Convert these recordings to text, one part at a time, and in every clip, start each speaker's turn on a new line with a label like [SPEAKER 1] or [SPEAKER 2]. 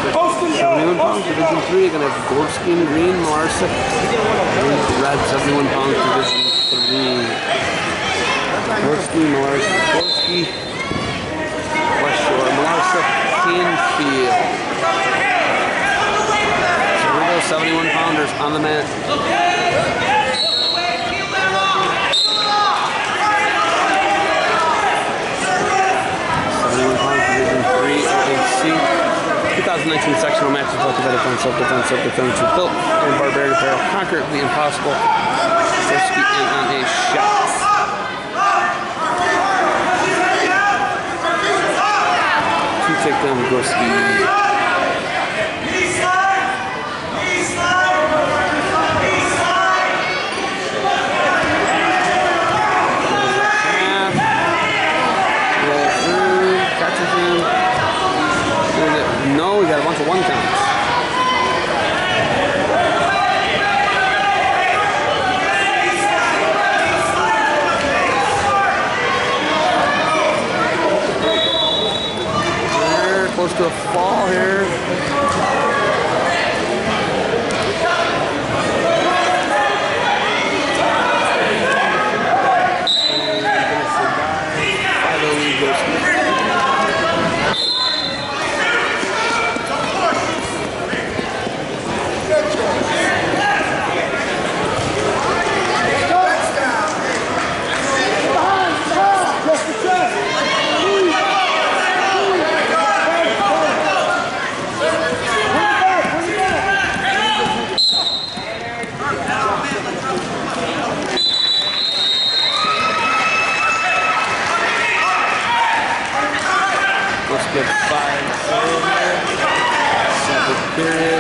[SPEAKER 1] 71 pounds, Division 3. You're going to have Gorski in green, Malarsa in red, 71 pounds, Division 3. Gorski, Malarsa, Gorski, West Shore, Malarsa, Canfield. So here we go, 71 pounders on the mat. OAC 2019 sectional matches brought together by self-defense with Built and Barbarian Apparel. Conquer the impossible. Gorski in on a shot. Two takedown, Gorski. No, we got a bunch of one counts. There, close to a fall here. Good 5 second period.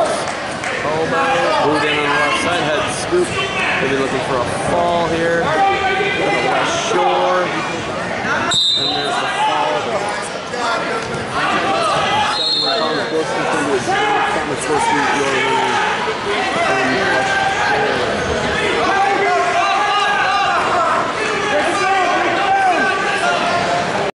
[SPEAKER 1] Elbow, moved in on the left side, head scoop. Maybe looking for a fall here.